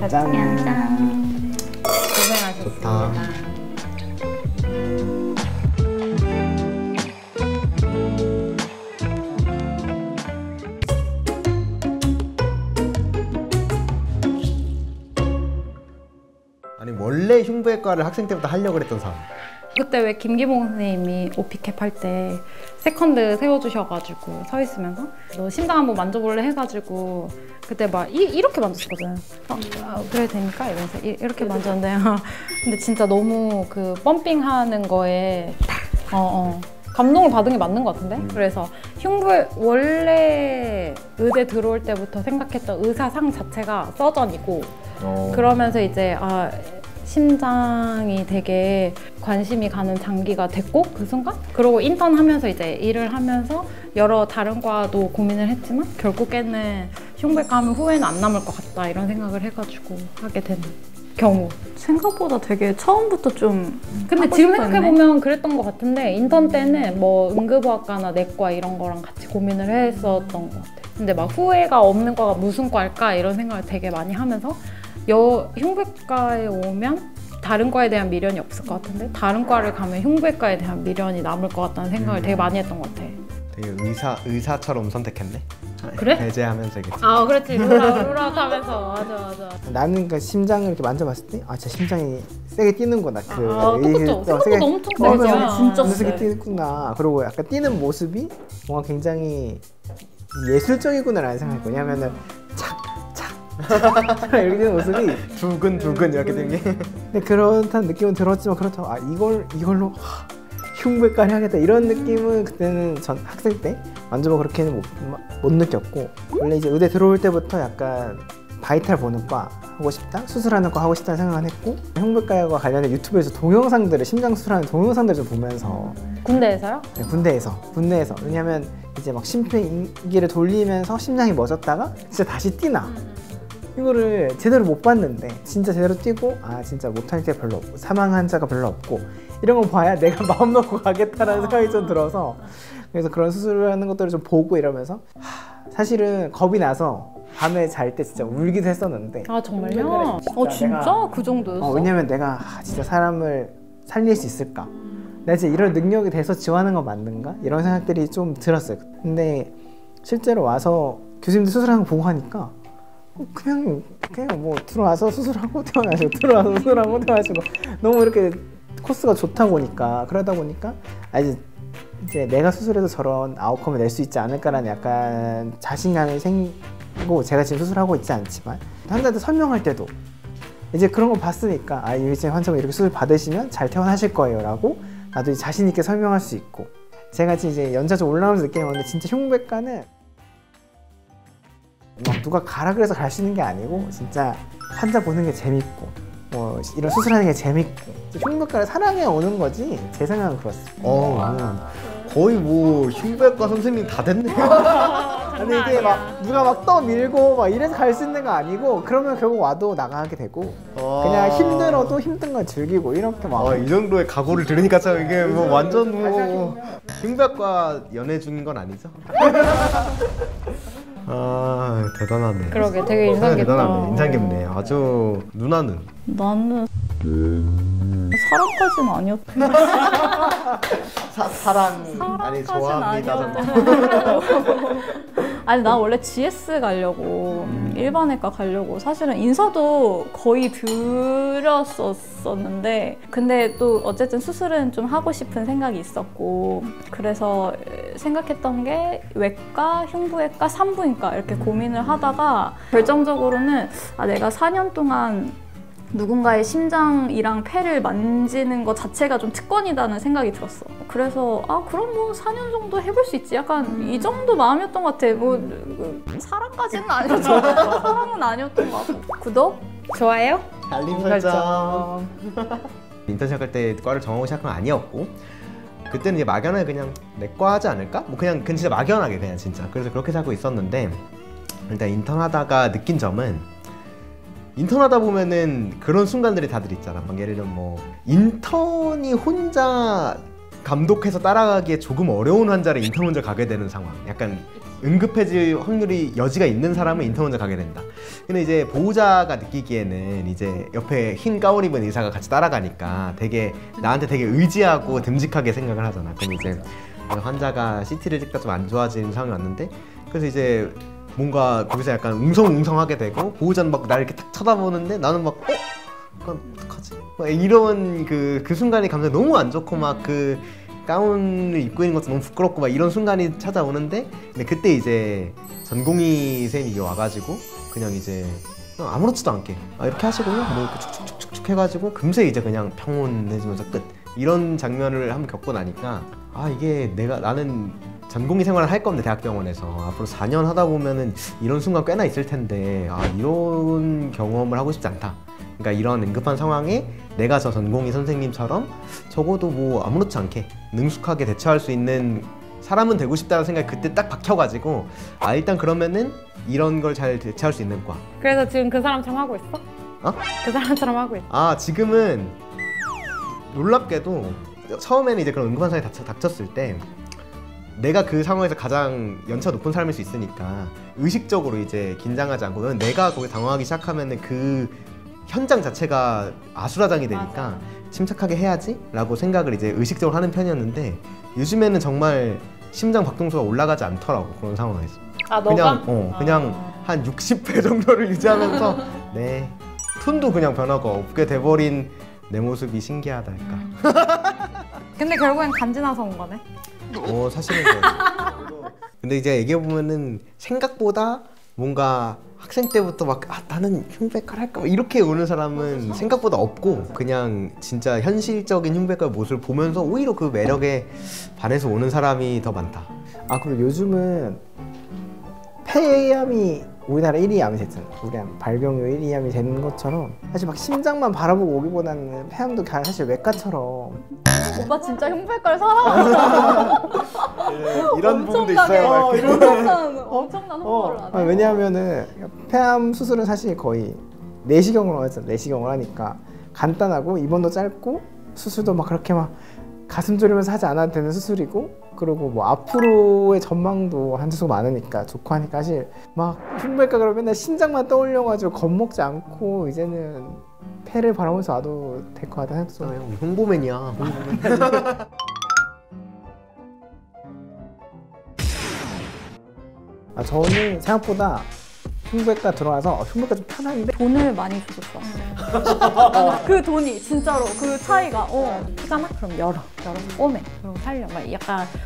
짠. 짠. 고생하셨습니다. 좋다. 아니 원래 흉부외과를 학생 때부터 하려고 그랬던 사람. 그때 왜 김기봉 선생님이 오피캡 할 때 세컨드 세워주셔가지고 서 있으면서 너 심장 한번 만져볼래 해가지고 그때 막 이렇게 만졌거든. 그래도 되니까 이러면서 이렇게 만졌는데 근데 진짜 너무 그 펌핑하는 거에 감동을 받은 게 맞는 것 같은데? 그래서 원래 의대 들어올 때부터 생각했던 의사상 자체가 서전이고 그러면서 이제 심장이 되게 관심이 가는 장기가 됐고 그 순간? 그러고 인턴 하면서 이제 일을 하면서 여러 다른 과도 고민을 했지만 결국에는 흉부외과 하면 후회는 안 남을 것 같다 이런 생각을 해가지고 하게 된 경우. 생각보다 되게 처음부터 좀 근데 지금 생각해보면 그랬던 것 같은데 인턴 때는 뭐 응급의학과나 내과 이런 거랑 같이 고민을 했었던 것 같아요. 근데 막 후회가 없는 과가 무슨 과일까 이런 생각을 되게 많이 하면서 흉부외과에 오면 다른 과에 대한 미련이 없을 것 같은데 다른 과를 가면 흉부외과에 대한 미련이 남을 것 같다는 생각을 되게 많이 했던 것 같아. 되게 의사처럼 선택했네. 그래? 배제하면서 이게. 그렇지. 루락 하면서. 맞아. 나는 그 심장을 이렇게 만져봤을 때 진짜 심장이 세게 뛰는구나. 똑같죠. 생각보다 엄청 세죠. 진짜 세게 뛰는구나. 그리고 약간 뛰는 모습이 뭔가 굉장히 예술적이구나라는 생각이 있고 왜냐면은 이렇게 되는 모습이 두근두근 이렇게 된 게. 근데 그렇다는 느낌은 들었지만 그렇다고 이걸로 흉부외과를 하겠다 이런 느낌은 그때는 전 학생 때 만져보고 그렇게는 못 느꼈고 원래 이제 의대 들어올 때부터 약간 바이탈 보는 과 하고 싶다? 수술하는 과 하고 싶다는 생각을 했고 흉부외과와 관련된 유튜브에서 동영상들을 심장 수술하는 동영상들을 좀 보면서 군대에서요? 네, 군대에서 왜냐면 이제 막 심폐기를 돌리면서 심장이 멎었다가 진짜 다시 뛰나 이거를 제대로 못 봤는데 진짜 제대로 뛰고 진짜 못할 게 별로 없고 사망 환자가 별로 없고 이런 거 봐야 내가 마음 놓고 가겠다라는 생각이 좀 들어서 그래서 그런 수술을 하는 것들을 좀 보고 이러면서 사실은 겁이 나서 밤에 잘 때 진짜 울기도 했었는데 정말요? 진짜? 그 정도였어? 왜냐면 내가 진짜 사람을 살릴 수 있을까? 내가 진짜 이런 능력이 돼서 지원하는 건 맞는가? 이런 생각들이 좀 들었어요. 근데 실제로 와서 교수님들 수술하는 거 보고 하니까 그냥 뭐 들어와서 수술하고 퇴원하시고 들어와서 수술하고 퇴원하시고 너무 이렇게 코스가 좋다 보니까 그러다 보니까 이제 내가 수술해서 저런 아웃컴을 낼 수 있지 않을까라는 약간 자신감이 생기고 제가 지금 수술하고 있지 않지만 환자한테 설명할 때도 이제 그런 거 봤으니까 이제 환자가 이렇게 수술 받으시면 잘 퇴원하실 거예요 라고 나도 자신 있게 설명할 수 있고 제가 이제 연차 좀 올라오면서 느끼는 건데 진짜 흉부외과는 막 누가 가라 그래서 갈 수 있는 게 아니고 진짜 환자 보는 게 재밌고 이런 수술하는 게 재밌고 흉부외과를 사랑해 오는 거지 제 생각은 그렇습니다. 거의 뭐 흉부외과 선생님 다 됐네요. 아니 이게 막 누가 막 떠밀고 막 이래서 갈 수 있는 거 아니고 그러면 결국 와도 나가게 되고 그냥 힘들어도 힘든 걸 즐기고 이렇게 막 이 정도의 각오를 들으니까 참 이게 뭐 완전 흉부외과 연애 중인 건 아니죠? 대단하네. 그러게 되게 인상 깊다. 대단하네. 인상 깊네. 아주 누나는? 나는 사랑까지는 아니었던 사랑 아니 좋아합니다. 아니 나 원래 GS 가려고 일반외과 가려고 사실은 인서도 거의 들었었는데 근데 또 어쨌든 수술은 좀 하고 싶은 생각이 있었고 그래서 생각했던 게 외과, 흉부외과, 산부인과 이렇게 고민을 하다가 결정적으로는 내가 4년 동안 누군가의 심장이랑 폐를 만지는 것 자체가 좀 특권이라는 생각이 들었어. 그래서 그럼 뭐 4년 정도 해볼 수 있지. 약간 이 정도 마음이었던 것 같아. 뭐 사랑까지는 아니었죠. 사랑은 아니었던 것 같고. 구독? 좋아요? 알림 설정. 인턴 시작할 때 과를 정하고 시작한 건 아니었고 그때는 이제 막연하게 그냥 내과 하지 않을까? 뭐 그냥 진짜 막연하게 그냥 진짜 그래서 그렇게 살고 있었는데 일단 인턴 하다가 느낀 점은 인턴하다 보면은 그런 순간들이 다들 있잖아. 막 예를 들면 뭐 인턴이 혼자 감독해서 따라가기에 조금 어려운 환자를 인턴 먼저 가게 되는 상황. 약간 응급해질 확률이 여지가 있는 사람은 인턴 먼저 가게 된다. 근데 이제 보호자가 느끼기에는 이제 옆에 흰 가운 입은 의사가 같이 따라가니까 되게 나한테 되게 의지하고 듬직하게 생각을 하잖아. 그럼 이제 환자가 CT를 찍다 좀 안 좋아지는 상황이 왔는데, 그래서 이제 뭔가 거기서 약간 웅성웅성하게 되고 보호자는 막 나를 이렇게 딱 쳐다보는데 나는 막 약간 어떡하지? 막 이런 그 순간이 감정이 너무 안 좋고 막 그 가운을 입고 있는 것도 너무 부끄럽고 막 이런 순간이 찾아오는데, 근데 그때 이제 전공의 쌤이 와가지고 그냥 이제 그냥 아무렇지도 않게 이렇게 하시고요 뭐 이렇게 축축축축 해가지고 금세 이제 그냥 평온해지면서 끝. 이런 장면을 한번 겪고 나니까 이게 나는 전공의 생활을 할 건데 대학병원에서 앞으로 4년 하다 보면은 이런 순간 꽤나 있을 텐데 이런 경험을 하고 싶지 않다. 그러니까 이런 응급한 상황에 내가 저 전공의 선생님처럼 적어도 뭐 아무렇지 않게 능숙하게 대처할 수 있는 사람은 되고 싶다는 생각이 그때 딱 박혀가지고 일단 그러면은 이런 걸 잘 대처할 수 있는 과. 그래서 지금 그 사람처럼 하고 있어? 그 사람처럼 하고 있어? 지금은 놀랍게도 처음에는 이제 그런 응급한 상황이 닥쳤을 때 내가 그 상황에서 가장 연차가 높은 사람일 수 있으니까 의식적으로 이제 긴장하지 않고, 내가 거기 당황하기 시작하면은 그 현장 자체가 아수라장이 되니까 맞아. 침착하게 해야지 라고 생각을 이제 의식적으로 하는 편이었는데, 요즘에는 정말 심장 박동수가 올라가지 않더라고. 그런 상황에서 너가? 그냥 한 60회 정도를 유지하면서 네, 톤도 그냥 변화가 없게 돼버린 내 모습이 신기하다 할까. 근데 결국엔 간지나서 온 거네. 사실은 그래. 근데 이제 얘기해보면은 생각보다 뭔가 학생 때부터 막 나는 흉부외과를 할까 이렇게 오는 사람은 생각보다 없고, 그냥 진짜 현실적인 흉부외과 모습을 보면서 오히려 그 매력에 반해서 오는 사람이 더 많다. 그리고 요즘은 폐암이 우리나라 1위 암이 됐잖아. 우리 발병률 1위 암이 되는 것처럼 사실 막 심장만 바라보고 오기보다는 폐암도 사실 외과처럼. 오빠 진짜 흉부외과를 사랑한다. 이런 부분도 있어요. 엄청난 홍보를 하네. 왜냐하면은 폐암 수술은 사실 거의 내시경으로 하잖아. 내시경을 하니까 간단하고 입원도 짧고 수술도 막 그렇게 막 가슴 졸이면서 하지 않아도 되는 수술이고, 그리고 뭐 앞으로의 전망도 한수가 많으니까 좋고 하니까 사실 막 흉부외과 그러면 맨날 심장만 떠올려가지고 겁먹지 않고 이제는 폐를 바라보면서 와도 될 것 같다는 생각도 들어요. 홍보맨이야. 저는 생각보다 흉부외과 들어와서 흉부외과 좀 편한데 돈을 많이 줬었어. 그 돈이 진짜로 그 차이가 크잖아? 그럼 열어 꼬매 그리고 살려 막 약간